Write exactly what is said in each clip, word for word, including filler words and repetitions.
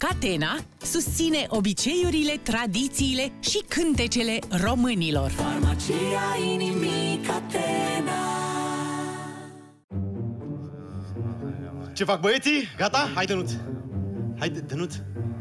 Catena susține obiceiurile, tradițiile și cântecele românilor. Farmacia inimii Catena. Ce fac băieții? Gata? Hai, Dănuț! Hai, Dănuț!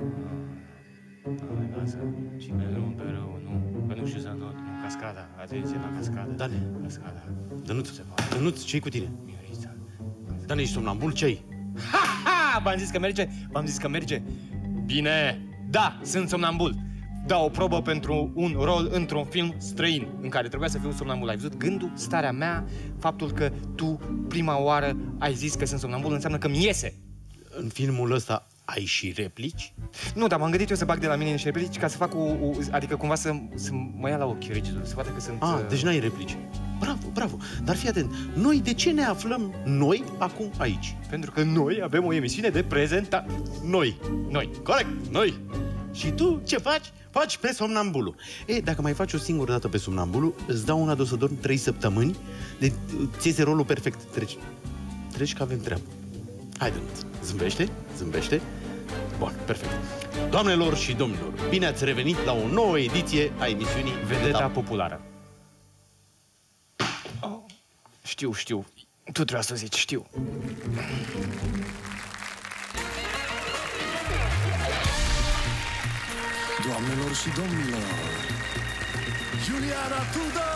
Cine rău, pe rău, nu. Că nu știu să not, nu. Cascada. Atenție la cascada. Dane. Cascada. Dănuț, Dănuț, ce-i cu tine? Miorița. Dane, ești somnambul? Ce-i? Ha, ha! V-am zis că merge? V-am zis că merge? Bine! Da, sunt somnambul. Da, o probă pentru un rol într-un film străin în care trebuia să fiu somnambul. Ai văzut gândul, starea mea, faptul că tu prima oară ai zis că sunt somnambul înseamnă că mi iese. În filmul ăsta ai și replici? Nu, dar m-am gândit eu să bag de la mine niște replici ca să fac o, o adică cumva să, să mă ia la ochi regizorul, să vadă că sunt... Ah, uh... deci n-ai replici. Bravo, bravo. Dar fii atent, noi de ce ne aflăm noi acum aici? Pentru că noi avem o emisiune de prezentare. Noi. Noi. Corect, noi. Și tu ce faci? Faci pe somnambulul. E, dacă mai faci o singură dată pe somnambulul, îți dau una de o să dormi trei săptămâni, de ți iese rolul perfect. Treci. Treci că avem treabă. Haide, zâmbește, zâmbește. Bun, perfect. Doamnelor și domnilor, bine ați revenit la o nouă ediție a emisiunii Vedeta Populară. Oh, știu, știu. Tu trebuia să zici, știu. Doamnelor și domnilor, Iuliana Tudor!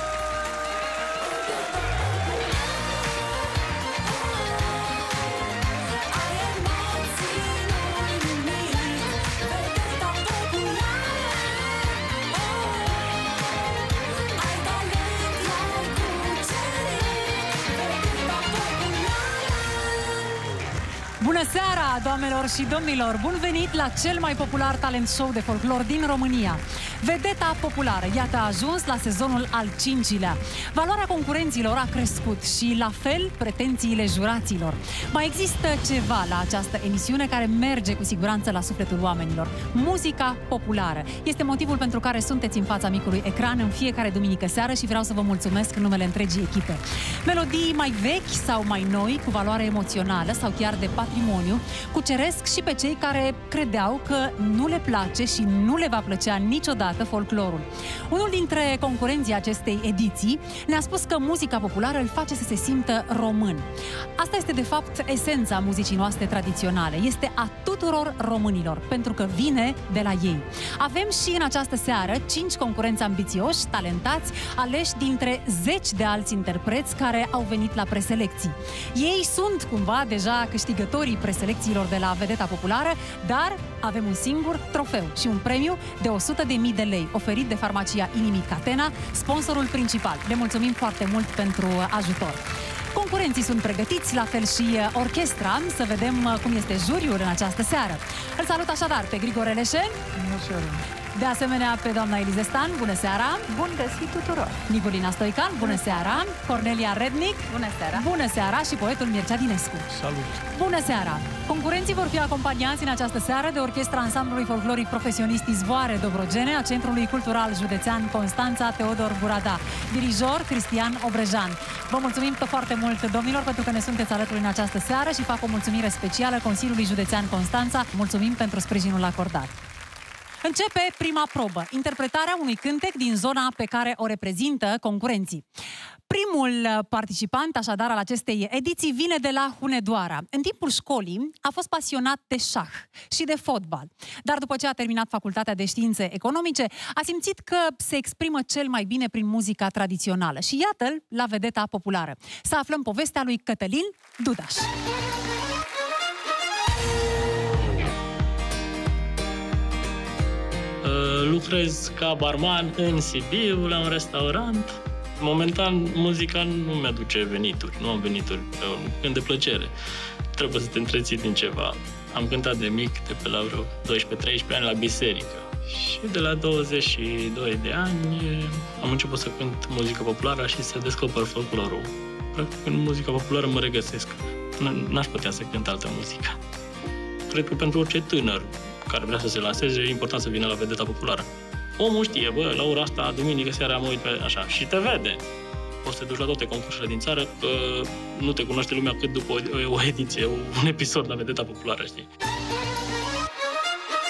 Bună seara, doamnelor și domnilor! Bun venit la cel mai popular talent show de folclor din România. Vedeta Populară, iată, a ajuns la sezonul al cincilea. Valoarea concurenților a crescut și, la fel, pretențiile juraților. Mai există ceva la această emisiune care merge cu siguranță la sufletul oamenilor. Muzica populară. Este motivul pentru care sunteți în fața micului ecran în fiecare duminică seară și vreau să vă mulțumesc în numele întregii echipe. Melodii mai vechi sau mai noi, cu valoare emoțională sau chiar de patrimoniu, cuceresc și pe cei care credeau că nu le place și nu le va plăcea niciodată folclorul. Unul dintre concurenții acestei ediții ne-a spus că muzica populară îl face să se simtă român. Asta este de fapt esența muzicii noastre tradiționale. Este a tuturor românilor, pentru că vine de la ei. Avem și în această seară cinci concurenți ambițioși, talentați, aleși dintre zeci de alți interpreți care au venit la preselecții. Ei sunt cumva deja câștigătorii preselecțiilor de la Vedeta Populară, dar avem un singur trofeu și un premiu de o sută de mii de lei oferit de Farmacia Inimii Catena, sponsorul principal. Le mulțumim foarte mult pentru ajutor. Concurenții sunt pregătiți, la fel și orchestra. Să vedem cum este juriul în această seară. Îl salut așadar pe Grigore Leșen. Bună seara. De asemenea, pe doamna Elize Stan, bună seara! Bun găsit tuturor! Niculina Stoican, bună seara! Cornelia Rednic, bună seara! Bună seara! Și poetul Mircea Dinescu. Salut! Bună seara! Concurenții vor fi acompaniați în această seară de orchestra ansamblului folcloric profesionist Izvoare Dobrogene a Centrului Cultural Județean Constanța Teodor Burada. Dirijor Cristian Obrejan. Vă mulțumim foarte mult, domnilor, pentru că ne sunteți alături în această seară și fac o mulțumire specială Consiliului Județean Constanța. Mulțumim pentru sprijinul acordat. Începe prima probă, interpretarea unui cântec din zona pe care o reprezintă concurenții. Primul participant, așadar, al acestei ediții vine de la Hunedoara. În timpul școlii a fost pasionat de șah și de fotbal, dar după ce a terminat facultatea de științe economice, a simțit că se exprimă cel mai bine prin muzica tradițională. Și iată-l la Vedeta Populară. Să aflăm povestea lui Cătălin Dudaș. Lucrez ca barman în Sibiu, la un restaurant. Momentan, muzica nu mi-aduce venituri, nu am venituri, când de plăcere. Trebuie să te întreții din ceva. Am cântat de mic, de pe la vreo doisprezece treisprezece ani, la biserică. Și de la douăzeci și doi de ani am început să cânt muzică populară și să descoper folclorul. Practic, în muzica populară mă regăsesc. N-aș putea să cânt altă muzică. Cred că pentru orice tânăr care vrea să se lanseze, e important să vină la Vedeta Populară. Omul știe, bă, la ora asta, duminică seara mă uit pe așa și te vede. Poți să te duci la toate concursurile din țară, că nu te cunoaște lumea cât după o, o ediție, un episod la Vedeta Populară, știi?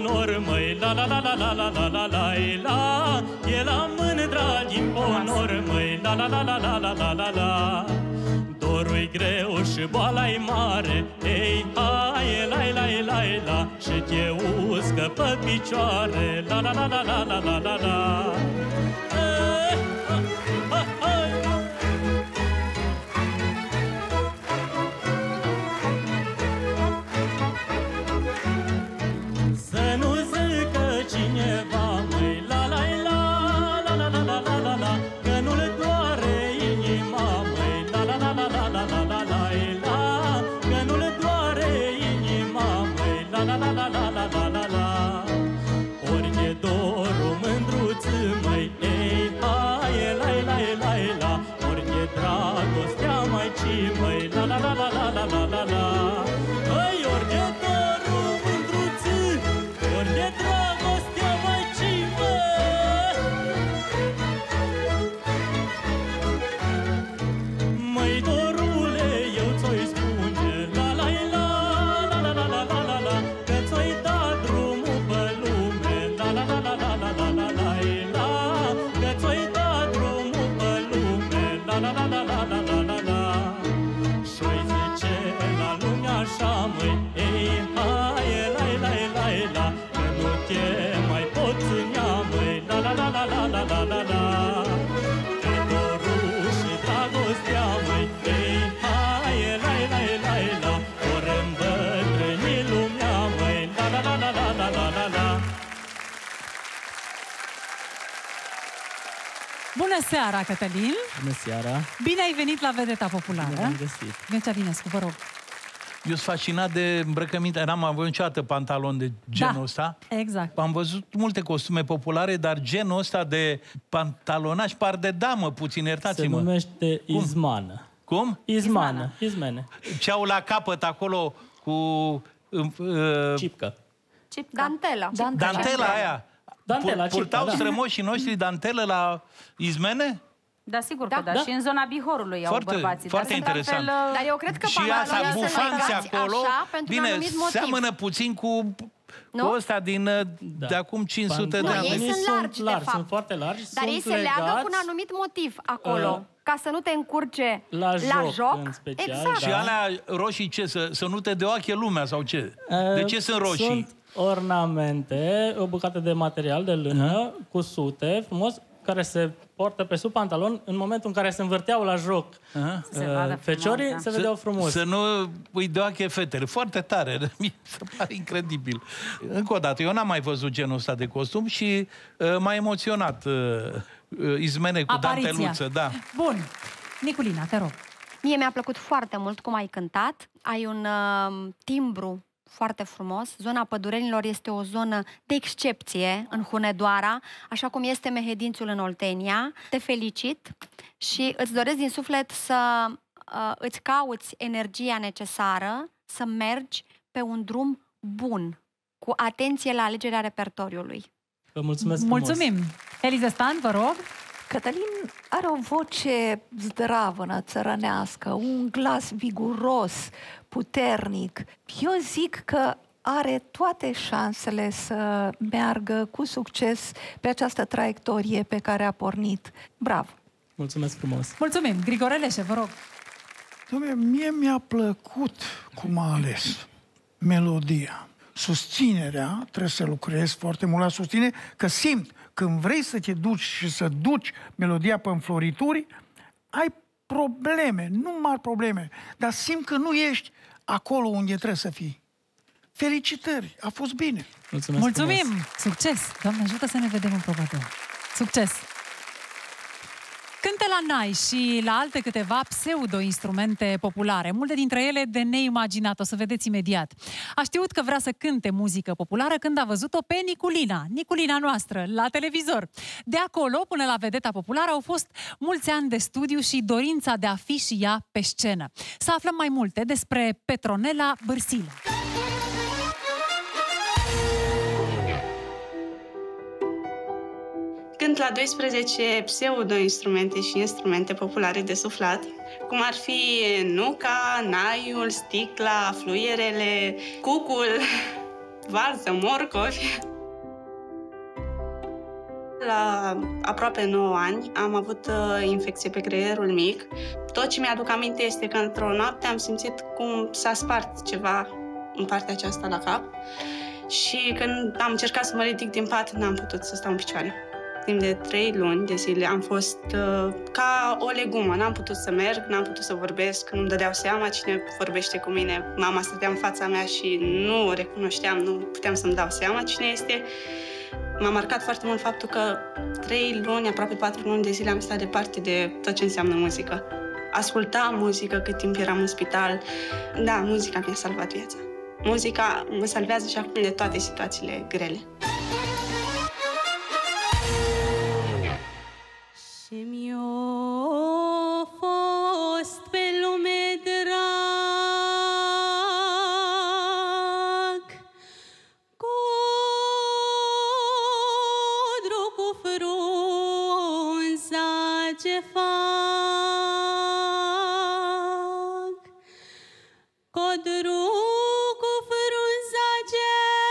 ponor, măi, la la la la la la la la la la. E la mândra din ponor, măi, la la la la la la la la la. Dorul-i greu și boala-i mare, ei, hai, la la la la. Și te uscă pe picioare, la la la la la la la la la. Să nu zică cineva, măi, la la la la la la la la la la, că nu-le doare inima, măi, la la la la la la la la la la, că nu-le doare inima, măi, la la la la la la la la la. Ori e dorul mândruță, măi, ei, hai, la la la la, ori e dragostea mai ci, măi, la la la la la la la la la. Măi, ori e dorul mândruță, ori e dragostea mai ci, măi. Măi, dorule, eu ți-o-i spune, la la la la la la la la la la, că ți-o-i dat drumul pe lume, la la la la la la la la la la, că ți-o-i dat drumul pe lume, la la la la la la la la la. Și-o-i zice la lume așa, măi, ei, hai, la la la la, că nu te mai poți ținea, măi, la la la la la la la la la. Că dorul și dragostea, măi, ei, hai, la la la la, ori îmbătrâni lumea, măi, la la la la la la la la la. Bună seara, Cătălin! Bună seara! Bine ai venit la Vedeta Populară! Bine v-am găsit! Mircea Dinescu, vă rog! Eu sunt fascinat de îmbrăcăminte. N-am avut niciodată pantalon de genul Da, ăsta. exact. Am văzut multe costume populare, dar genul ăsta de pantalonaj par de damă puțin, Se iertați-mă. numește izmană. Cum? Izmană. Izmene. Ce au la capăt acolo cu... Uh, Cipcă. Dantela. dantela aia. Dantela, Pur- Purtau cipcă, da. strămoșii noștri dantelă la izmene? Da, sigur Da, că da. da. Și în zona Bihorului au Foarte- bărbații. foarte dar sunt interesant. altfel, Dar eu cred că Și asta, pantalonii sunt bufanți legați acolo, așa pentru un bine, anumit motiv. seamănă puțin cu, Nu? cu ăsta din, Da. de acum cinci sute de Nu, ani. ei sunt largi, de fapt. Sunt foarte largi. Dar sunt ei se leagă legați cu un anumit motiv acolo. uh, ca să nu te încurce la joc, joc. în special, Exact. Și da. alea roșii ce? Să, să nu te deoache lumea sau ce? De ce sunt roșii? Sunt ornamente, o bucată de material de lână, uh-huh. cu sute, frumos, care se portă pe sub pantalon în momentul în care se învârteau la joc. Uh-huh. Se vadă Feciorii frumos, da. se vedeau frumos. Să nu îi deoache fetele. Foarte tare. Mi se pare incredibil. Încă o dată, eu n-am mai văzut genul ăsta de costum și uh, m-a emoționat uh, uh, izmene cu Apariția. danteluță. Da. Bun. Niculina, te rog. Mie mi-a plăcut foarte mult cum ai cântat. Ai un uh, timbru foarte frumos. Zona Pădurenilor este o zonă de excepție în Hunedoara, așa cum este Mehedințul în Oltenia. Te felicit și îți doresc din suflet să uh, îți cauți energia necesară, să mergi pe un drum bun, cu atenție la alegerea repertoriului. Vă mulțumesc frumos. Mulțumim. Eliza Stan, vă rog. Cătălin are o voce zdravănă, țărănească, un glas viguros, puternic. Eu zic că are toate șansele să meargă cu succes pe această traiectorie pe care a pornit. Bravo! Mulțumesc frumos. Mulțumim. Grigore Leșe, vă rog. Dom'le, mie mi-a plăcut cum a ales melodia. Susținerea, trebuie să lucrezi foarte mult la susținere, că simt, când vrei să te duci și să duci melodia pe înflorituri, ai probleme, nu mari probleme, dar simt că nu ești acolo unde trebuie să fii. Felicitări, a fost bine. Mulțumesc Mulțumim. frumos. Succes. Doamne ajută să ne vedem în proba a doua. Succes. Cânte la nai și la alte câteva pseudo-instrumente populare, multe dintre ele de neimaginat, o să vedeți imediat. A știut că vrea să cânte muzică populară când a văzut-o pe Niculina, Niculina noastră, la televizor. De acolo, până la Vedeta Populară, au fost mulți ani de studiu și dorința de a fi și ea pe scenă. Să aflăm mai multe despre Petronela Bârsilă. Cânt la doisprezece pseudo-instrumente și instrumente populare de suflat, cum ar fi nuca, naiul, sticla, fluierele, cucul. varză, morcovi. La aproape nouă ani am avut uh, infecție pe creierul mic. Tot ce mi-aduc aminte este că într-o noapte am simțit cum s-a spart ceva în partea aceasta la cap și când am încercat să mă ridic din pat, n-am putut să stau în picioare. Timp de trei luni de zile am fost uh, ca o legumă, n-am putut să merg, n-am putut să vorbesc, nu-mi dădeau seama cine vorbește cu mine. Mama stătea în fața mea și nu o recunoșteam, nu puteam să-mi dau seama cine este. M-a marcat foarte mult faptul că trei luni, aproape patru luni de zile am stat departe de tot ce înseamnă muzică. Ascultam muzică cât timp eram în spital. Da, muzica mi-a salvat viața. Muzica mă salvează și acum de toate situațiile grele. Și mi-a fost pe lume drag codru cu frunza ce fac, codru cu frunza ce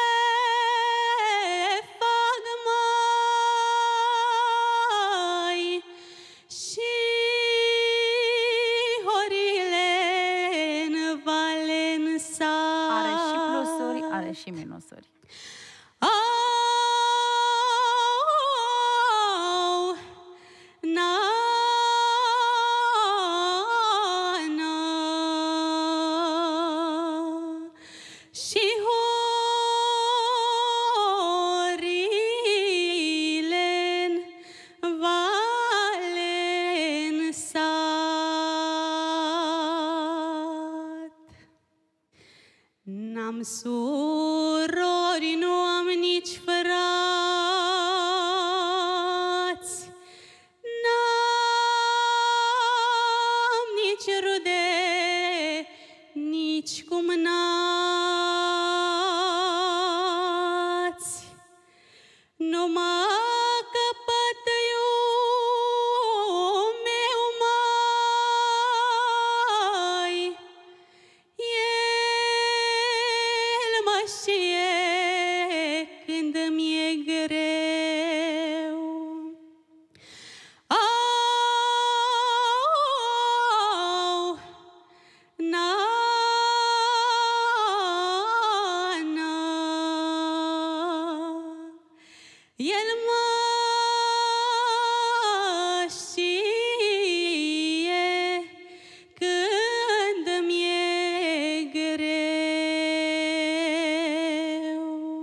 fac, mai și horile în vale în sat. Are și plusuri, are și minusuri. Au, na, na, și horile în vale în sat. N-am surori, nu am nici frați, n-am nici rude, nici cumnați. Numai că pătăiul meu mai, el mă știe când mi-e greu. Au, na, na, el mă știe când mi-e greu.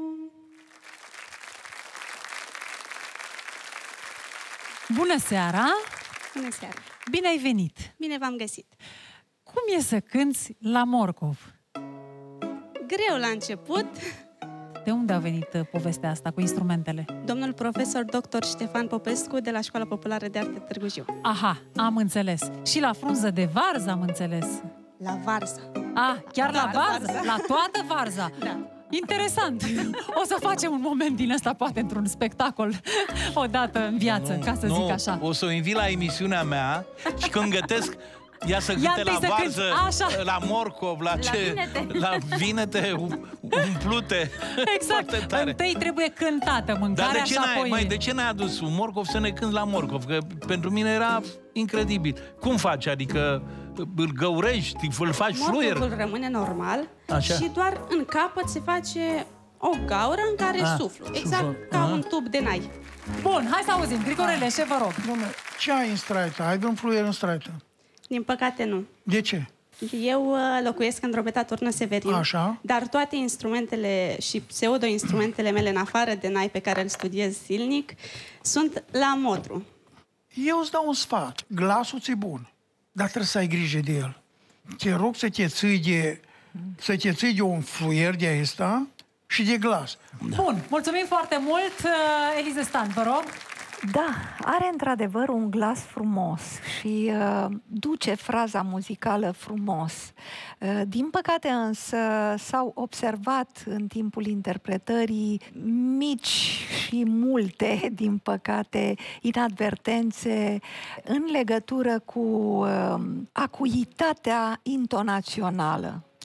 Bună seara! Bună seara! Bine ai venit! Bine v-am găsit! Cum e să cânți la Morcov? Greu la început. De unde a venit uh, povestea asta cu instrumentele? Domnul profesor doctor Ștefan Popescu de la Școala Populară de Arte Târgu Jiu. Aha, am înțeles. Și la frunză de varză am înțeles. La varză. Ah, chiar la Doar varză? varză. La toată varza? Da. Interesant! O să facem un moment din ăsta, poate, într-un spectacol, odată în viață, Nu, ca să nu, zic așa. O să o invit la emisiunea mea și când gătesc, ea să Ia cânte la întâi să varză, cânti, așa. la morcov, la, La ce? vinete. La vinete umplute. Exact. Foarte tare. Întâi trebuie cântată mâncarea. Dar de ce, și n-ai, apoi... mai, de ce n-ai adus un morcov să ne cânti la morcov? Că pentru mine era incredibil. Cum faci? Adică îl găurești, îl faci fluier? Morcovul rămâne normal. Așa. Și doar în capăt se face o gaură în care Ah, suflu. Exact suflu. ca Ah. un tub de nai. Bun, hai să auzim. Grigorele, ce vă rog? Dom'le, ce ai în straită? Ai vreun fluier în straită? Din păcate, nu. De ce? Eu uh, locuiesc în Drobeta Turnă Severin, Așa. dar toate instrumentele și pseudo-instrumentele mele, în afară de nai pe care îl studiez zilnic, sunt la modru. Eu îți dau un sfat. Glasul ți-e bun, dar trebuie să ai grijă de el. Te rog să te ții de, să te ții de un fluier de ăsta și de glas. Bun, mulțumim foarte mult. Elize Stan, vă rog. Da, are într-adevăr un glas frumos și uh, duce fraza muzicală frumos. Uh, din păcate însă s-au observat în timpul interpretării mici și multe, din păcate, inadvertențe în legătură cu uh, acuitatea intonațională.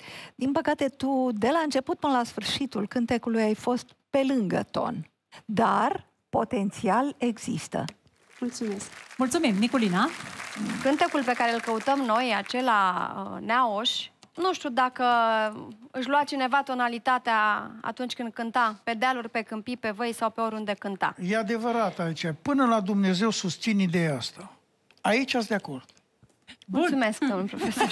Din păcate, tu, de la început până la sfârșitul cântecului, ai fost pe lângă ton. Dar potențial există. Mulțumesc! Mulțumim, Niculina! Cântecul pe care îl căutăm noi, acela uh, Neaoș, nu știu dacă își lua cineva tonalitatea atunci când cânta pe dealuri, pe câmpii, pe văi sau pe oriunde cânta. E adevărat aici. Până la Dumnezeu susțin ideea asta. Aici ați de acord. Bun. Mulțumesc, domnul profesor.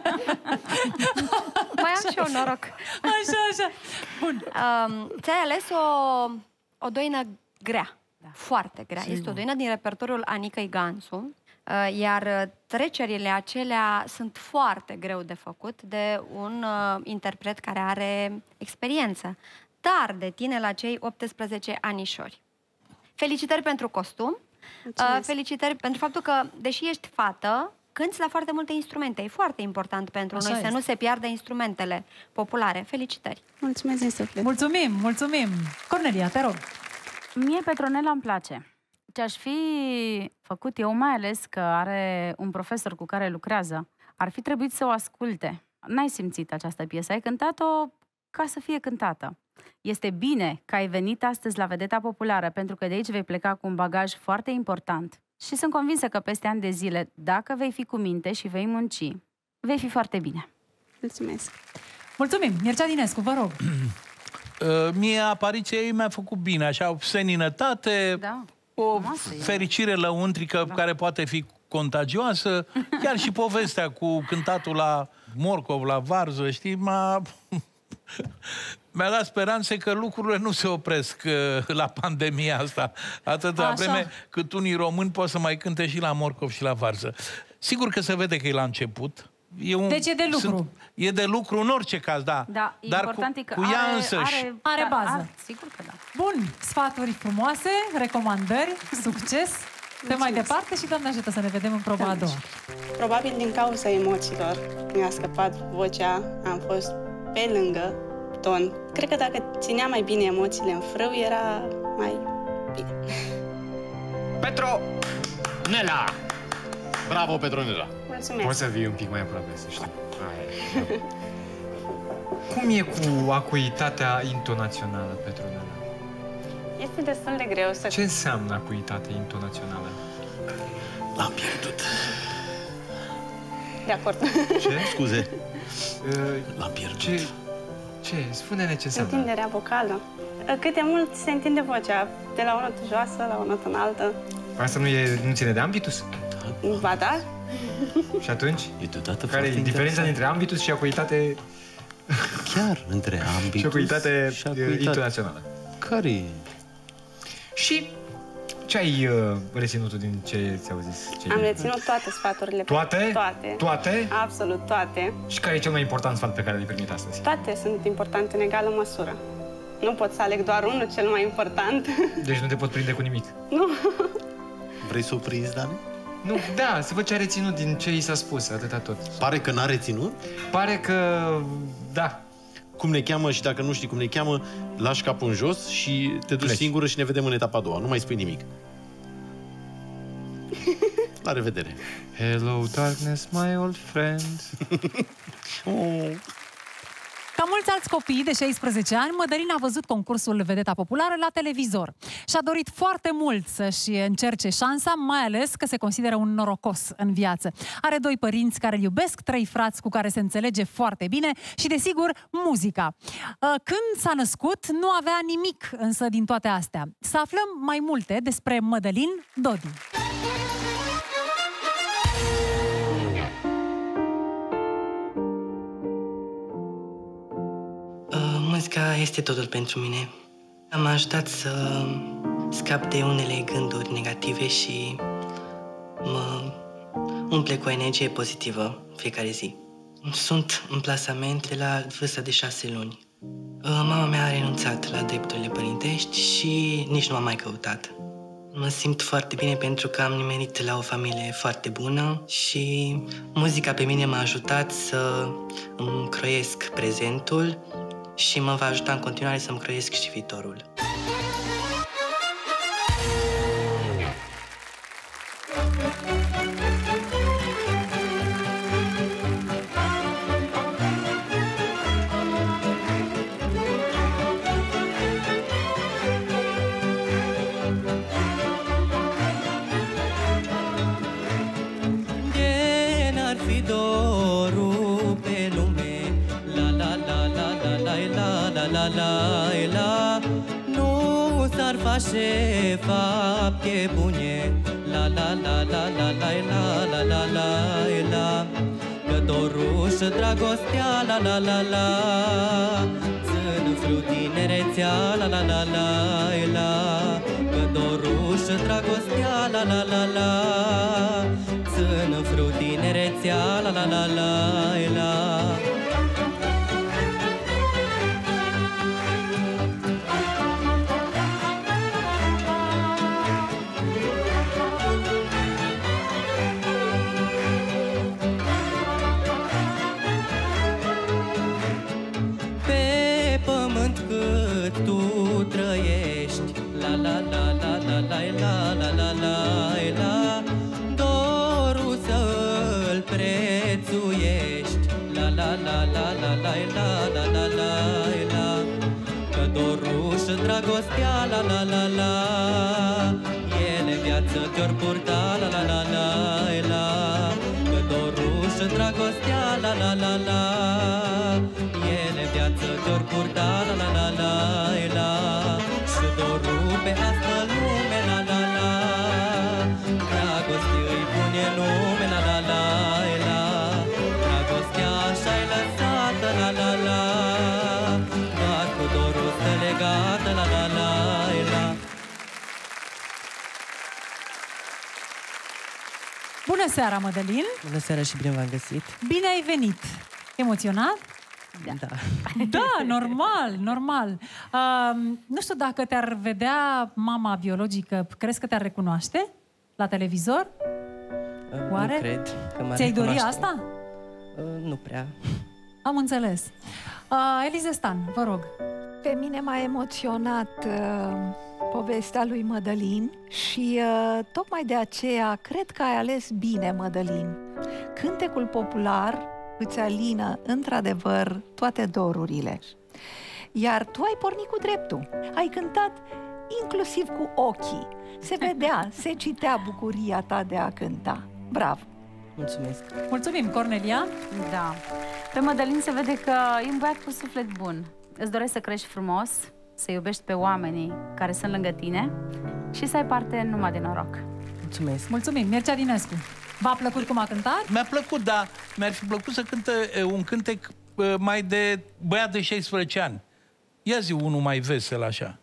Mai am și eu noroc. Așa, așa. Bun. Um, ți-ai ales o, o doină grea. Da. Foarte grea. Sigur. Este o doină din repertoriul Anicăi Ganțu. Uh, iar trecerile acelea sunt foarte greu de făcut de un uh, interpret care are experiență. Dar de tine la cei optsprezece anișori. Felicitări pentru costum. Uh, felicitări pentru faptul că, deși ești fată, cânti la foarte multe instrumente. E foarte important pentru Așa noi este. Să nu se piardă instrumentele populare. Felicitări! Mulțumesc din suflet! Mulțumim, mulțumim! Cornelia, te rog! Mie Petronela îmi place. Ce aș fi făcut eu, mai ales că are un profesor cu care lucrează, ar fi trebuit să o asculte. N-ai simțit această piesă, ai cântat-o ca să fie cântată. Este bine că ai venit astăzi la Vedeta Populară, pentru că de aici vei pleca cu un bagaj foarte important. Și sunt convinsă că peste ani de zile, dacă vei fi cu minte și vei munci, vei fi foarte bine. Mulțumesc! Mulțumim! Mircea Dinescu, vă rog! Uh, mie apariția ei mi-a făcut bine, așa, o seninătate, da. o fericire lăuntrică da. care poate fi contagioasă, chiar și povestea cu cântatul la morcov, la varză, știi, m-a... mi-a dat speranțe că lucrurile nu se opresc uh, la pandemia asta, atâta vreme cât unii români pot să mai cânte și la morcov și la varză. Sigur că se vede că e la început. E un, deci e de lucru. Sunt, e de lucru în orice caz, da. Da, e dar important cu, că cu ea are, însăși. Are, are da, bază. Are, sigur că da. Bun, sfaturi frumoase, recomandări, succes. Pe mai departe și Doamne ajută să ne vedem în proba a doua. Probabil din cauza emoțiilor mi-a scăpat vocea, am fost pe lângă ton. Cred că dacă țineam mai bine emoțiile în frâu, era mai bine. Petro! Nela! Bravo, Petronela! Mulțumesc! Poți să vii un pic mai aproape, să știi. Aia. Cum e cu acuitatea intonațională, Petronela? Este destul de greu să... Ce înseamnă acuitate intonațională? L-am pierdut. De acord. Ce? Scuze. Uh, L-am pierdut. Ce? Ce? Spune-ne ce înseamnă. Întinderea vocală. Cât de mult se întinde vocea, de la o notă joasă la o notă înaltă. Asta nu, e, nu ține de ambitus? Ba da. Și atunci? E deodată care e diferența dintre ambitus și acuitate? Chiar între ambitus și acuitate, și acuitate intonațională. Care e? Și ce ai uh, reținut din ce ți-au zis? Ce Am reținut toate sfaturile. Toate? Toate. Toate? Absolut toate. Și care e cel mai important sfat pe care l-ai primit astăzi? Toate sunt importante în egală măsură. Nu pot să aleg doar unul cel mai important. Deci nu te pot prinde cu nimic? Nu. Vrei să o prinzi, Dani? Nu, da, să văd ce a reținut din ce i s-a spus, atâta tot. Pare că n-a reținut? Pare că... da. Cum ne cheamă și dacă nu știi cum ne cheamă, lași capul în jos și te duci Pleci. singură și ne vedem în etapa a doua. Nu mai spui nimic. La revedere. Hello, darkness, my old friend. Oh. Ca mulți alți copii de șaisprezece ani, Mădălina a văzut concursul Vedeta Populară la televizor. Și-a dorit foarte mult să-și încerce șansa, mai ales că se consideră un norocos în viață. Are doi părinți care îl iubesc, trei frați cu care se înțelege foarte bine și, desigur, muzica. Când s-a născut, nu avea nimic însă din toate astea. Să aflăm mai multe despre Mădălin Dodi. Muzica este totul pentru mine. M-a ajutat să scap de unele gânduri negative și mă umple cu o energie pozitivă fiecare zi. Sunt în plasament de la vârsta de șase luni. Mama mea a renunțat la drepturile părintești și nici nu m-a mai căutat. Mă simt foarte bine pentru că am nimerit la o familie foarte bună și muzica pe mine m-a ajutat să îmi croiesc prezentul și mă va ajuta în continuare să-mi croiesc și viitorul. face fapte bune. La la la la la la la la la la la. Că dorul și dragostea, la la la la. Țin frâu tinerețea, la la la la la. Că dorul și dragostea, la la la la. Țin frâu tinerețea, la la la la la. La la la la la, dorul să-l prețuiești. La la la la la la la la la la la. Că dorul și dragostea, la la la la. Ele viață te-or purta, la la la la la. Că dorul și dragostea, la la la la. Ele viață te-or purta, la la la la la. Și dorul pe asta lume, la la la. Dragostea îi pune nume, la la la la. Dragostea așa-i lăsată, la la la. Doar cu dorul stă legată, la la la la. Bună seara, Mădălin! Bună seara și bine v-am găsit. Bine ai venit! Emoționat? Da. Da, normal, normal. Uh, nu știu dacă te-ar vedea mama biologică, crezi că te-ar recunoaște la televizor? Uh, Oare? Nu cred că m-ar Ți-ai dori recunoaște. asta? Uh, nu prea. Am înțeles. Uh, Elize Stan, vă rog. Pe mine m-a emoționat uh, povestea lui Mădălin și uh, tocmai de aceea cred că ai ales bine, Mădălin. Cântecul popular îți alină într-adevăr toate dorurile. Iar tu ai pornit cu dreptul. Ai cântat inclusiv cu ochii. Se vedea, se citea bucuria ta de a cânta. Bravo! Mulțumesc! Mulțumim, Cornelia! Da. Pe Mădălin se vede că e un băiat cu suflet bun. Îți dorești să crești frumos, să iubești pe oamenii care sunt lângă tine și să ai parte numai de noroc. Mulțumesc! Mulțumim! Mircea Dinescu! V-a plăcut cum a cântat? Mi-a plăcut, da. Mi-ar fi plăcut să cântă un cântec mai de băiat de șaisprezece ani. Ia zi unul mai vesel așa.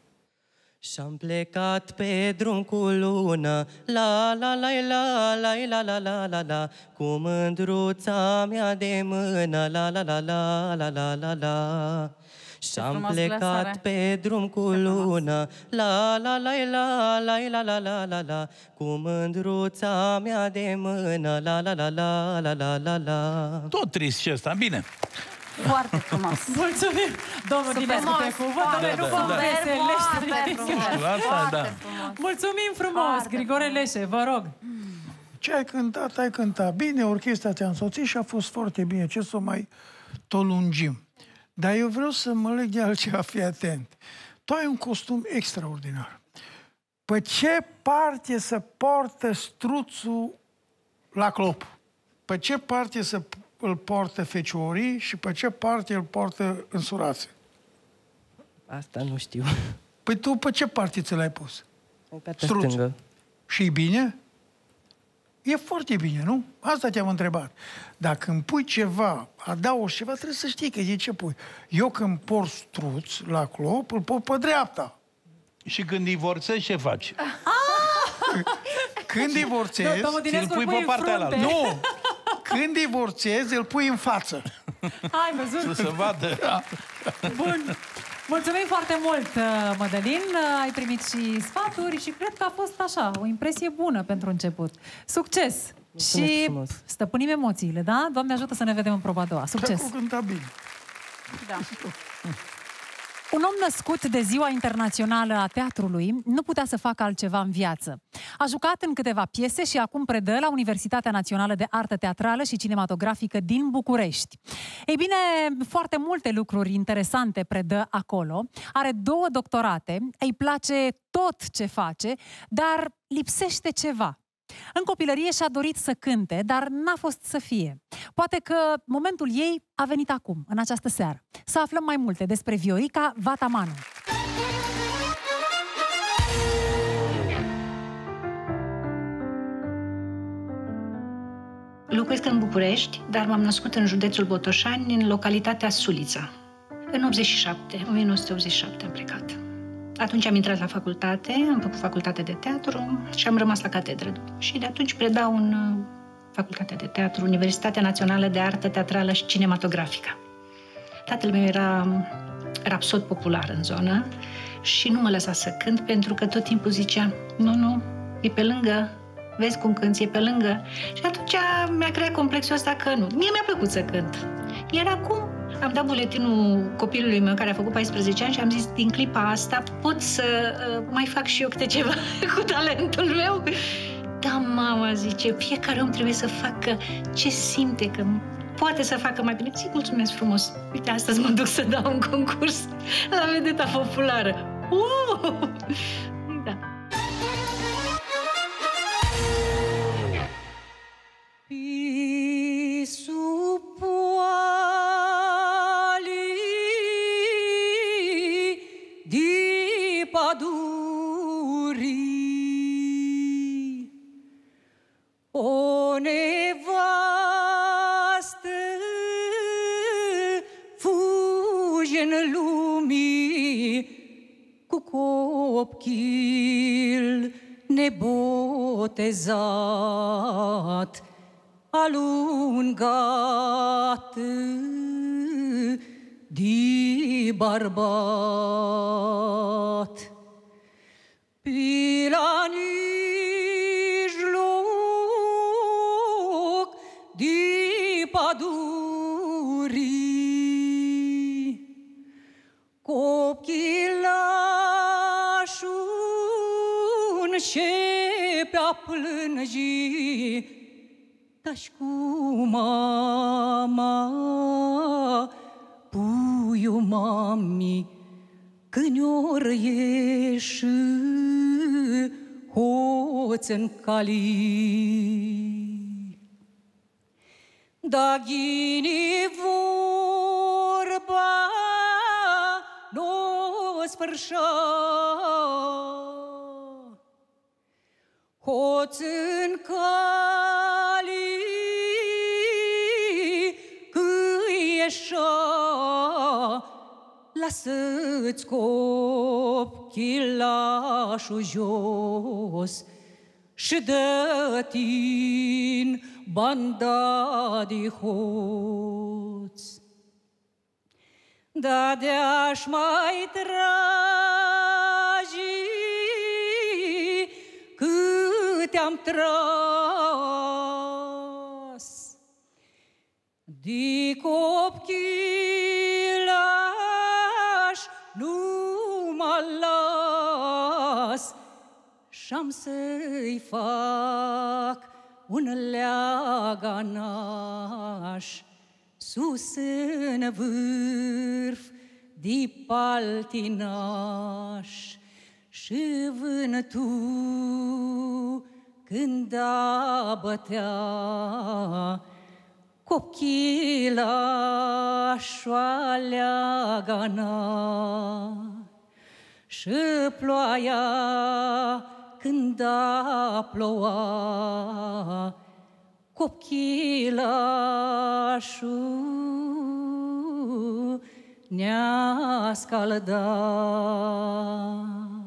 Și-am plecat pe drum cu lună, la la la la la la la la la la, cu mândruța mea de mână, la la la la la la la la. Și-am plecat pe drum cu lună, la la la la la la la la la la, cu mândruța mea de mână, la la la la la la la la. Tot trist și ăsta, bine. Foarte frumos. Mulțumim! Domnul Dinescu, te cuvânt, nu vă veselește. Asta, da. Mulțumim frumos, Grigore Leșe, vă rog. Ce ai cântat, ai cântat bine, orchestra te-a însoțit și a fost foarte bine. Ce să mai tot lungim? Dar eu vreau să mă leg de altceva, fii atent. Tu ai un costum extraordinar. Pe ce parte să poartă struțul la clop? Pe ce parte să îl poartă feciorii și pe ce parte îl poartă în surațe? Asta nu știu. Păi tu pe ce parte ți l-ai pus? Pe stângă. Și-i bine? E foarte bine, nu? Asta te-am întrebat. Dacă îmi pui ceva, adaugi ceva, trebuie să știi că e ce pui. Eu când port struț la clop, îl port pe dreapta. Și când divorțezi, ce faci? Când divorțezi, îl pui pe partea ala. Nu! Când divorțezi, îl pui în față. Ai văzut? Să se vadă. Bun. Mulțumim foarte mult, Mădălin. Ai primit și sfaturi și cred că a fost așa, o impresie bună pentru început. Succes! Mulțumesc și frumos. stăpânim emoțiile, da? Doamne ajută să ne vedem în proba a doua. Succes! Cu cânta bine. Da. Un om născut de Ziua Internațională a Teatrului nu putea să facă altceva în viață. A jucat în câteva piese și acum predă la Universitatea Națională de Artă Teatrală și Cinematografică din București. Ei bine, foarte multe lucruri interesante predă acolo. Are două doctorate, îi place tot ce face, dar lipsește ceva. În copilărie și-a dorit să cânte, dar n-a fost să fie. Poate că momentul ei a venit acum, în această seară. Să aflăm mai multe despre Viorica Vatamanu. Locuiesc în București, dar m-am născut în județul Botoșani, în localitatea Sulița. În optzeci și șapte, o mie nouă sute optzeci și șapte am plecat. Atunci am intrat la facultate, am făcut facultate de teatru și am rămas la catedră. Și de atunci predau în facultatea de teatru, Universitatea Națională de Artă Teatrală și Cinematografică. Tatăl meu era rapsod popular în zonă și nu mă lăsa să cânt pentru că tot timpul zicea: nu, nu, e pe lângă, vezi cum cânti, e pe lângă. Și atunci mi-a creat complexul ăsta că nu. Mie mi-a plăcut să cânt. Iar acum am dat buletinul copilului meu care a făcut paisprezece ani și am zis: din clipa asta pot să uh, mai fac și eu câte ceva cu talentul meu. Da, mama, zice, fiecare om trebuie să facă ce simte că poate să facă mai bine. Zic, mulțumesc frumos. Uite, astăzi mă duc să dau un concurs la vedeta populară. Uh! Da. O nevastă fuge în lumii cu copil nebotezat, alungat de bărbat. Pila pădurii, copilașul începe-a plângi, taci cu mama, puiul mami, când ori ieși hoț în calii. Da ghini vorba n-o sfârșa, hoț în calii că-i ieșa, lasă-ți copilașul jos și dă-ti-n banda de hoț. Da de-aș mai tragi cât am tras de copchilaș, nu mă las și-am să-i fac un leaganaș sus în vârf de paltinaș. Și vântul când a bătea copchilașul leagana, și ploaia când a ploua, copchilașul ne-a scaldat.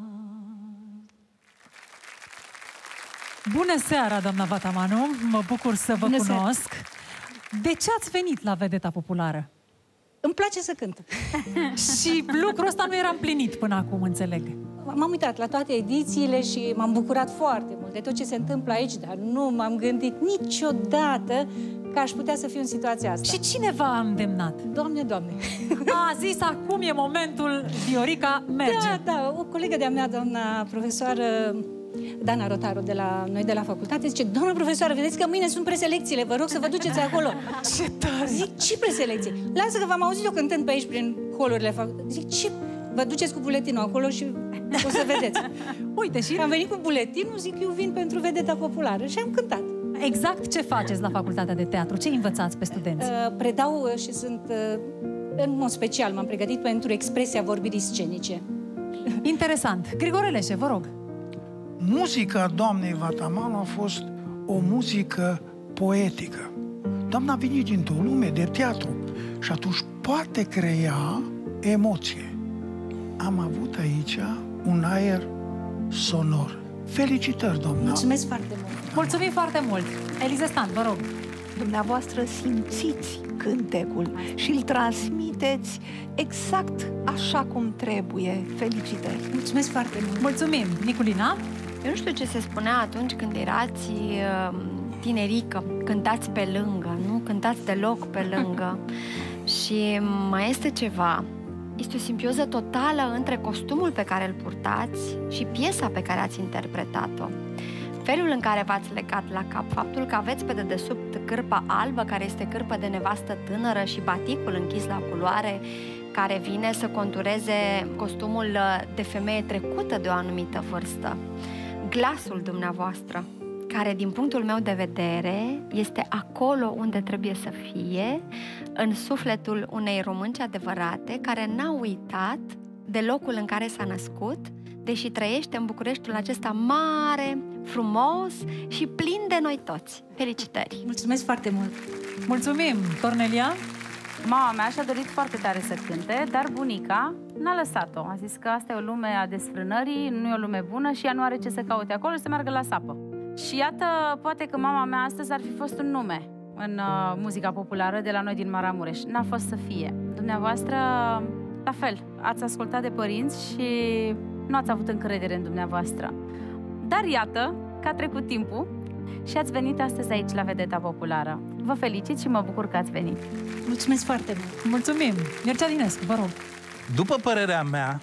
Bună seara, doamna Vatamanu! Mă bucur să vă Bună cunosc. Seara. De ce ați venit la Vedeta Populară? Îmi place să cânt. Și lucrul ăsta nu era împlinit până acum, înțeleg. M-am uitat la toate edițiile și m-am bucurat foarte mult de tot ce se întâmplă aici, dar nu m-am gândit niciodată că aș putea să fiu în situația asta. Și cine v-a îndemnat? Doamne, Doamne! A zis, acum e momentul, Viorica, merge. Da, da, o colegă de-a mea, doamna profesoară Dana Rotaru, de la noi de la facultate, zice: doamna profesoară, vedeți că mâine sunt preselecțiile, vă rog să vă duceți acolo. Ce tare! Zic, ce preselecții? Lasă că v-am auzit eu cântând pe aici prin holurile facultății. Zic, ce? Vă duceți cu buletinul acolo și o să vedeți. Uite, și am venit cu buletinul, zic, eu vin pentru Vedeta Populară și am cântat. Exact ce faceți la Facultatea de Teatru? Ce învățați pe studenți? Uh, predau și sunt, uh, în mod special, m-am pregătit pentru expresia vorbirii scenice. Interesant. Grigore Leșe, vă rog. Muzica doamnei Vatamanu a fost o muzică poetică. Doamna a venit dintr-o lume de teatru și atunci poate crea emoție. Am avut aici un aer sonor. Felicitări, doamna! Mulțumesc foarte mult! Mulțumim foarte mult! Elize Stan, vă rog! Dumneavoastră simțiți cântecul și îl transmiteți exact așa cum trebuie. Felicitări! Mulțumesc foarte mult! Mulțumim! Niculina? Eu nu știu ce se spunea atunci când erați uh, tinerică, cântați pe lângă, nu? Cântați deloc pe lângă. Și mai este ceva. Este o simbioză totală între costumul pe care îl purtați și piesa pe care ați interpretat-o. Felul în care v-ați legat la cap, faptul că aveți pe dedesubt cârpa albă, care este cârpă de nevastă tânără, și baticul închis la culoare, care vine să contureze costumul de femeie trecută de o anumită vârstă. Glasul dumneavoastră, care din punctul meu de vedere este acolo unde trebuie să fie, în sufletul unei românci adevărate, care n-a uitat de locul în care s-a născut, deși trăiește în Bucureștiul acesta mare, frumos și plin de noi toți. Felicitări! Mulțumesc foarte mult! Mulțumim! Cornelia? Mama mea și-a dorit foarte tare să cânte, dar bunica n-a lăsat-o. A zis că asta e o lume a desfrânării, nu e o lume bună și ea nu are ce să caute acolo și să meargă la sapă. Și iată, poate că mama mea astăzi ar fi fost un nume în uh, muzica populară de la noi din Maramureș. N-a fost să fie. Dumneavoastră, la fel, ați ascultat de părinți și nu ați avut încredere în dumneavoastră. Dar iată că a trecut timpul și ați venit astăzi aici la Vedeta Populară. Vă felicit și mă bucur că ați venit. Mulțumesc foarte mult! Mulțumim! Mircea Dinescu, vă rog! După părerea mea,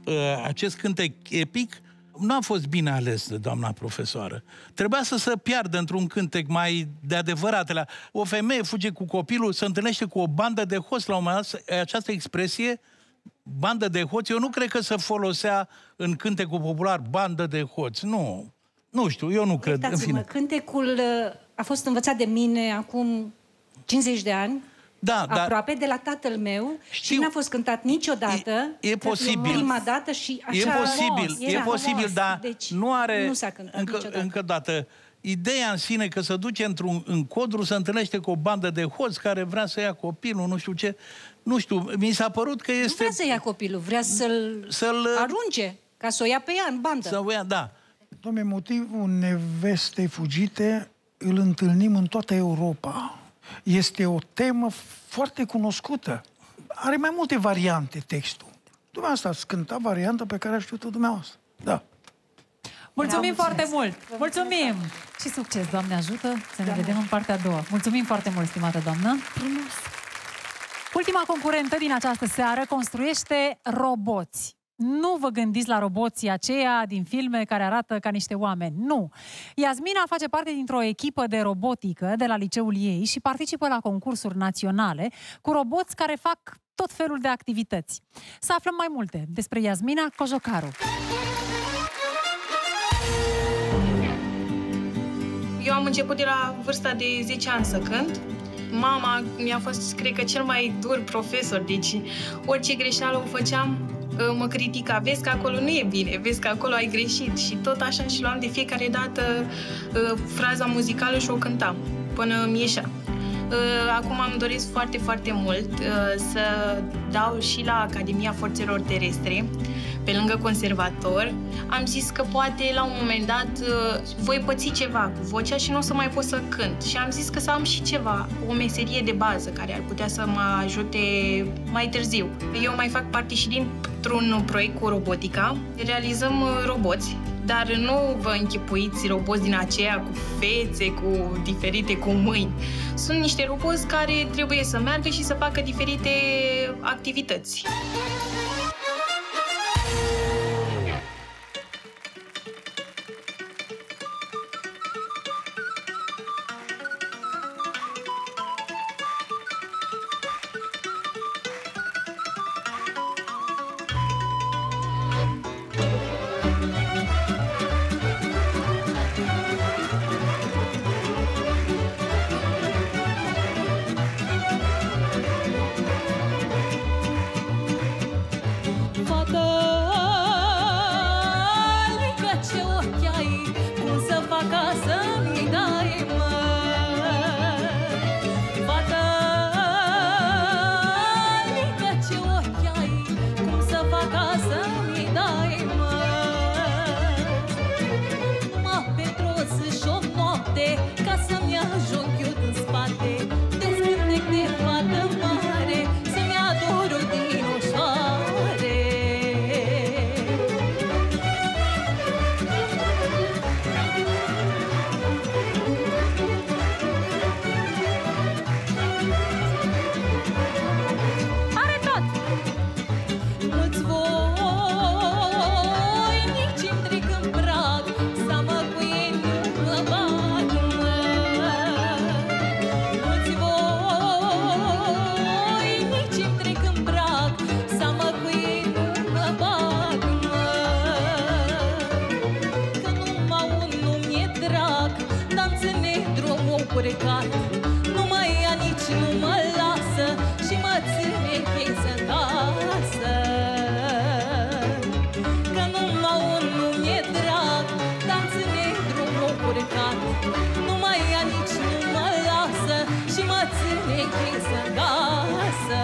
acest cântec epic nu a fost bine ales de doamna profesoară. Trebuia să se piardă într-un cântec mai de adevărat. O femeie fuge cu copilul, se întâlnește cu o bandă de hoți. La un moment dat, această expresie, bandă de hoți, eu nu cred că se folosea în cântecul popular, bandă de hoți. Nu, nu știu, eu nu cred. În fine. Cântecul a fost învățat de mine acum cincizeci de ani. Da, aproape, dar de la tatăl meu, știu, și n-a fost cântat niciodată. E, e posibil. Prima dată și așa... E posibil, era, e posibil, frumos. dar deci, nu are... Nu s-a cântat încă, niciodată. încă dată, ideea în sine că se duce într-un în codru, se întâlnește cu o bandă de hoți care vrea să ia copilul, nu știu ce... Nu știu, mi s-a părut că este... Nu vrea să ia copilul, vrea să-l să arunce, ca să o ia pe ea în bandă. Să o ia, da. Dom'le, motivul nevestei fugite îl întâlnim în toată Europa. Este o temă foarte cunoscută. Are mai multe variante textul. Dumneavoastră ați cântat varianta pe care a știut-o dumneavoastră. Da. Mulțumim da, foarte mult! Mulțumim! Și succes, Doamne ajută, să ne da. vedem în partea a doua. Mulțumim foarte mult, stimată doamnă! Frumos! Ultima concurentă din această seară construiește roboți. Nu vă gândiți la roboții aceia din filme care arată ca niște oameni. Nu! Iasmina face parte dintr-o echipă de robotică de la liceul ei și participă la concursuri naționale cu roboți care fac tot felul de activități. Să aflăm mai multe despre Iasmina Cojocaru. Eu am început de la vârsta de zece ani să cânt. Mama mi-a fost, cred că, cel mai dur profesor, deci orice greșeală o făceam, mă critica, vezi că acolo nu e bine, vezi că acolo ai greșit, și tot așa și luam de fiecare dată uh, fraza muzicală și o cântam până mi ieșea. Uh, acum îmi doresc foarte, foarte mult uh, să dau și la Academia Forțelor Terestre, pe lângă conservator. Am zis că poate la un moment dat uh, voi păți ceva cu vocea și nu o să mai pot să cânt. Și am zis că să am și ceva, o meserie de bază care ar putea să mă ajute mai târziu. Eu mai fac parte și dintr-un proiect cu robotica. Realizăm uh, roboți, dar nu vă închipuiți roboți din aceea cu fețe, cu diferite, cu mâini. Sunt niște roboți care trebuie să meargă și să facă diferite activități. purcat. Nu mai ia, nici nu mă lasă și mă ține închis în casă. Că numai unul mi-e drag, dar ține drumul purcat. Nu mai ia, nici nu mă lasă și mă ține închis în casă.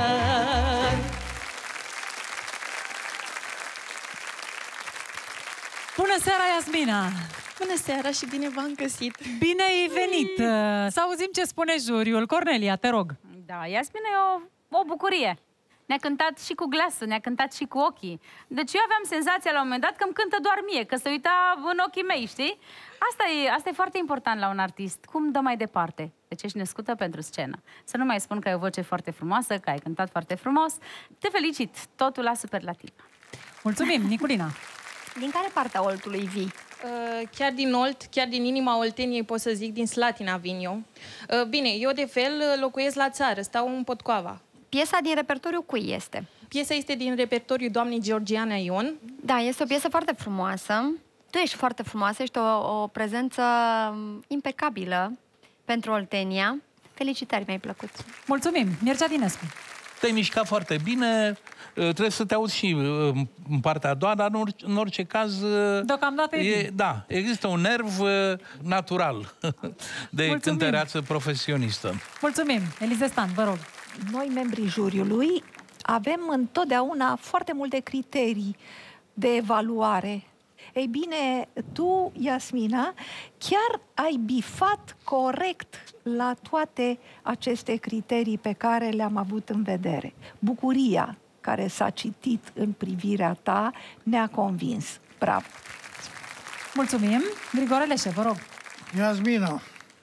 Bună seara, Iasmina! Bună seara și bine v-am găsit! Bine ai venit! Să auzim ce spune juriul. Cornelia, te rog! Da, Iasmina e o, o bucurie. Ne-a cântat și cu glasul, ne-a cântat și cu ochii. Deci eu aveam senzația la un moment dat că îmi cântă doar mie, că se uita în ochii mei, știi? Asta e, asta e foarte important la un artist. Cum dă mai departe? Deci ești născută pentru scenă. Să nu mai spun că ai o voce foarte frumoasă, că ai cântat foarte frumos. Te felicit! Totul la superlativ. Mulțumim, Niculina! Din care parte a Oltului vii? Uh, chiar din Olt, chiar din inima Olteniei, pot să zic, din Slatina vin eu. Uh, bine, eu de fel locuiesc la țară, stau în Potcoava. Piesa din repertoriu cui este? Piesa este din repertoriul doamnei Georgiana Ion. Da, este o piesă foarte frumoasă. Tu ești foarte frumoasă, ești o, o prezență impecabilă pentru Oltenia. Felicitări, mi-ai plăcut. Mulțumim, Mircea Dinescu. Te-ai mișcat foarte bine, trebuie să te auzi și în partea a doua, dar în orice, în orice caz... Deocamdată e, e Da, există un nerv natural de Mulțumim. cântăreață profesionistă. Mulțumim. Elize Stan, vă rog. Noi, membrii juriului, avem întotdeauna foarte multe criterii de evaluare. Ei bine, tu, Iasmina, chiar ai bifat corect la toate aceste criterii pe care le-am avut în vedere. Bucuria care s-a citit în privirea ta ne-a convins. Bravo! Mulțumim. Grigore Leșe, vă rog. Iasmina,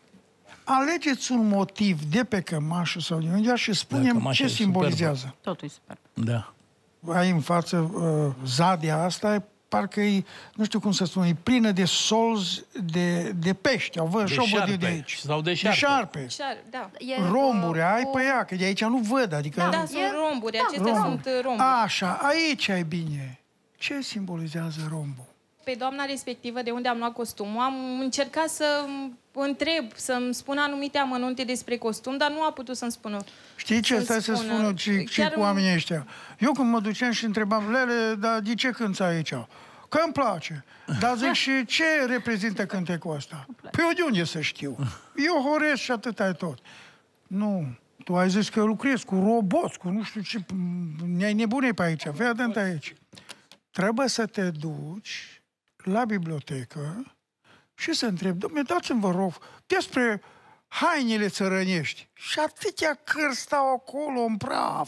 alegeți un motiv de pe cămașă sau din unde și spunem ce simbolizează. Totul e super. Da. Ai în față uh, zadia asta, parcă e, nu știu cum să spun, e plină de solzi de, de pești. Au văd, de și-o văd de aici. Sau de șarpe. De șarpe. Șar, da. Romburi ai pe ea, că de aici nu văd. Adică... Da, da, sunt romburi, acestea romburi. sunt romburi. Așa, aici ai bine. Ce simbolizează rombul? Pe doamna respectivă, de unde am luat costumul, am încercat să întreb, să-mi spună anumite amănunte despre costum, dar nu a putut să-mi spună. Știi ce? Stai să spună și, și cu oamenii ăștia. Eu când mă duceam și întrebam, Lele, dar de ce cânți aici? Că îmi place. Dar zic, și ce reprezintă cântecul ăsta? Păi de unde să știu? Eu horesc și atât ai tot. Nu. Tu ai zis că eu lucrez cu roboți, cu nu știu ce... Ne-ai nebunit pe aici. Fii atent aici. Trebuie să te duci la bibliotecă și să întrebi, dom'le, dați-mi, vă rog, despre hainele țărănești. Și atâtea cărți stau acolo în praf.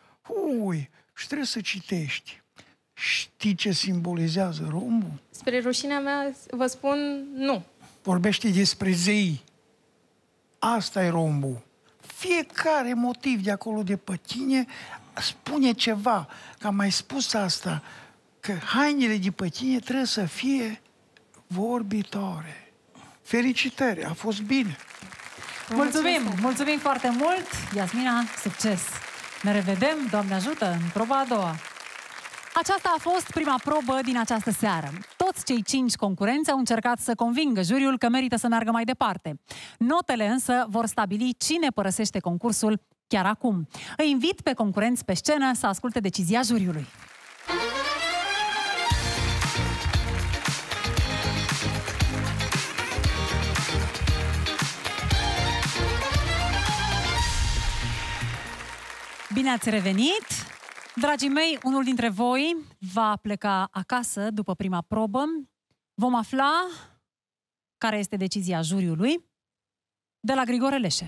Ui, și trebuie să citești. Știi ce simbolizează rombul? Spre rușinea mea, vă spun, nu. Vorbește despre zei. Asta e rombul. Fiecare motiv de acolo de pe tine spune ceva. Că am mai spus asta, că hainele de pe tine trebuie să fie vorbitoare. Felicitări, a fost bine. Mulțumim, mulțumim foarte mult. Iasmina, succes. Ne revedem, Doamne ajută, în proba a doua. Aceasta a fost prima probă din această seară. Toți cei cinci concurenți au încercat să convingă juriul că merită să meargă mai departe. Notele însă vor stabili cine părăsește concursul chiar acum. Îi invit pe concurenți pe scenă să asculte decizia juriului. Bine ați revenit! Dragii mei, unul dintre voi va pleca acasă după prima probă. Vom afla care este decizia juriului de la Grigore Leșe.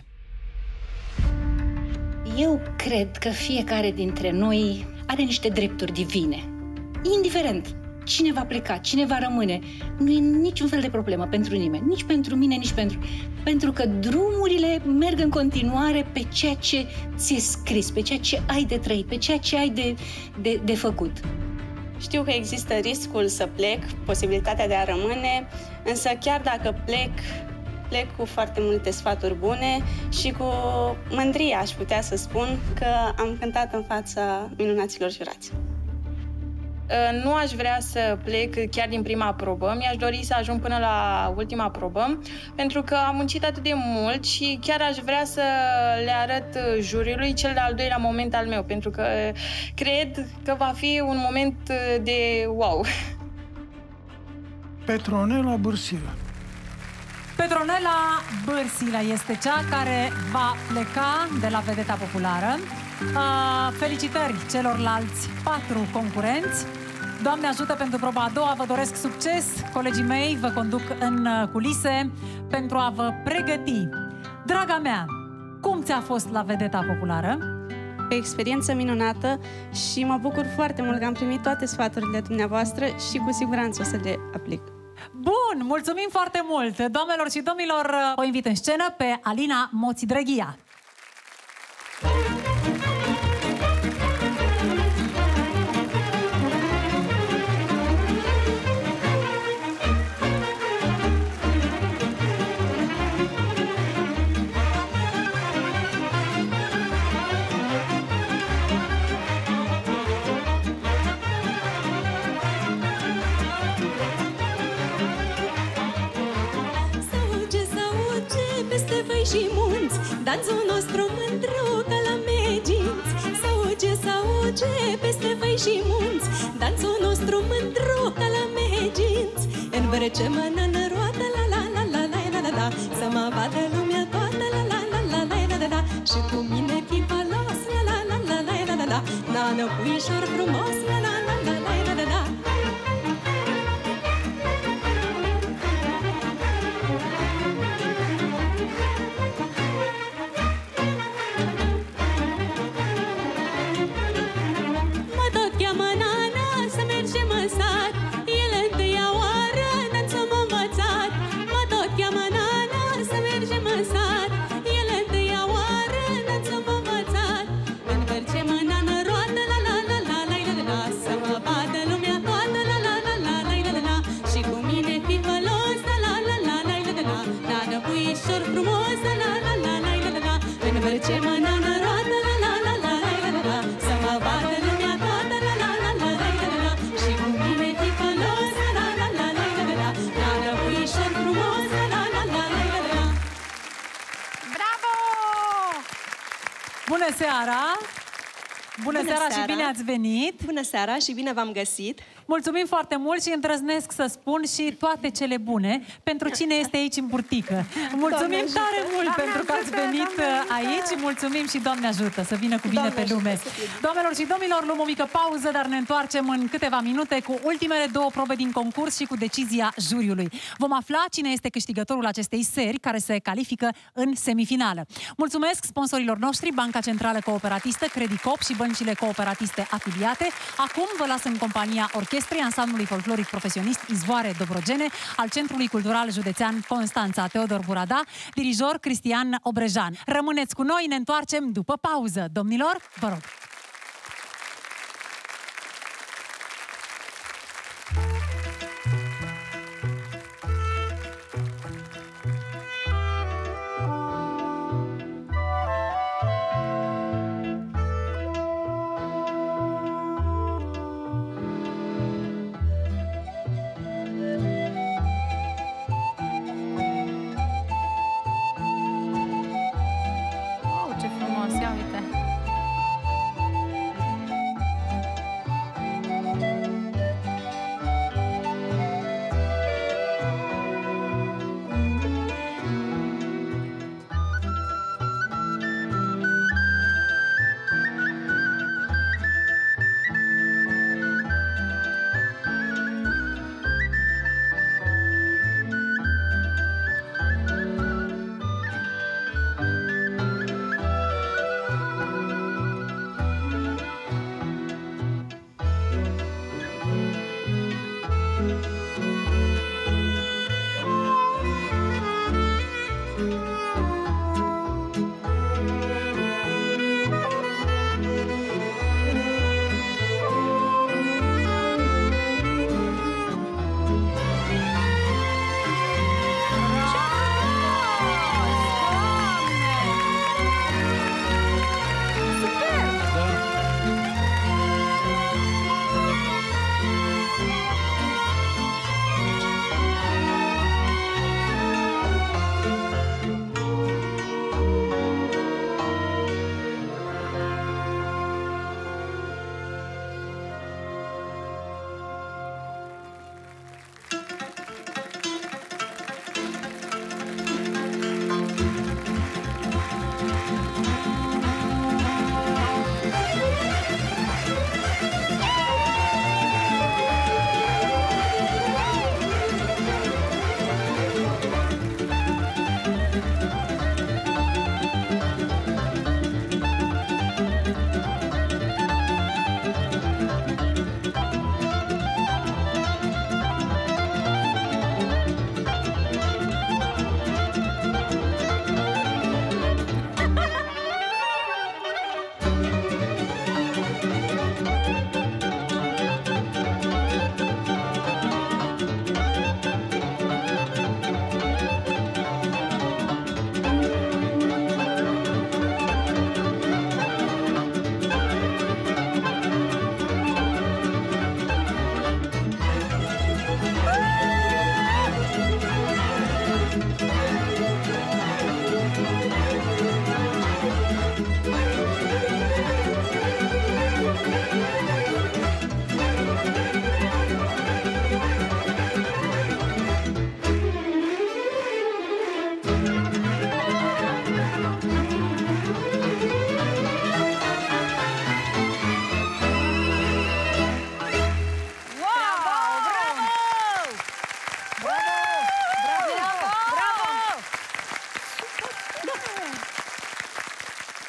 Eu cred că fiecare dintre noi are niște drepturi divine. Indiferent cine va pleca, cine va rămâne, nu e niciun fel de problemă pentru nimeni. Nici pentru mine, nici pentru... Pentru că drumurile merg în continuare pe ceea ce ți-e scris, pe ceea ce ai de trăit, pe ceea ce ai de, de, de făcut. Știu că există riscul să plec, posibilitatea de a rămâne, însă chiar dacă plec, plec cu foarte multe sfaturi bune și cu mândrie aș putea să spun că am cântat în fața minunaților jurați. Nu aș vrea să plec chiar din prima probă, mi-aș dori să ajung până la ultima probă, pentru că am muncit atât de mult și chiar aș vrea să le arăt juriului cel de-al doilea moment al meu, pentru că cred că va fi un moment de wow. Petronela Bârsilă. Petronela Bârsilă este cea care va pleca de la vedeta populară. Uh, felicitări celorlalți patru concurenți. Doamne ajută pentru proba a doua, vă doresc succes. Colegii mei vă conduc în culise pentru a vă pregăti. Draga mea, cum ți-a fost la vedeta populară? O experiență minunată și mă bucur foarte mult că am primit toate sfaturile dumneavoastră și cu siguranță o să le aplic. Bun, mulțumim foarte mult! Doamnelor și domnilor, o invit în scenă pe Alina Moțidrăghia. Și munți, danțul nostru mândru ca la meginți. Sauge, sauge peste făi și munți, danțul nostru mândru ca la meginți. Învârce-mă-nă în roată, la la la la la la la la, să mă vadă lumea toată, la la la la la la la la. Și cu mine fii palos, la la la la la la la la, nană puișor frumos, la la la la la la la la. Bună seara! Bună, Bună seara, seara și bine ați venit! Bună seara și bine v-am găsit! Mulțumim foarte mult și îndrăznesc să spun și toate cele bune pentru cine este aici în burtică. Mulțumim tare mult Doamne pentru că ați venit Doamne aici și mulțumim și Doamne ajută să vină cu bine Doamne pe lume. Doamnelor și domnilor, luăm o mică pauză, dar ne întoarcem în câteva minute cu ultimele două probe din concurs și cu decizia juriului. Vom afla cine este câștigătorul acestei seri care se califică în semifinală. Mulțumesc sponsorilor noștri, Banca Centrală Cooperatistă, Credicop și băncile cooperatiste afiliate. Acum vă las în compania orchestrei ansamblului folcloric profesionist Izvoare Dobrogene al Centrului Cultural Județean Constanța Teodor Burada, dirijor Cristian Obrejan. Rămâneți cu noi, ne întoarcem după pauză. Domnilor, vă rog!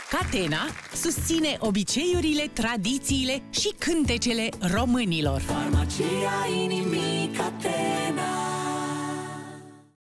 Catena susține obiceiurile, tradițiile și cântecele românilor. Farmacia inimii Catena.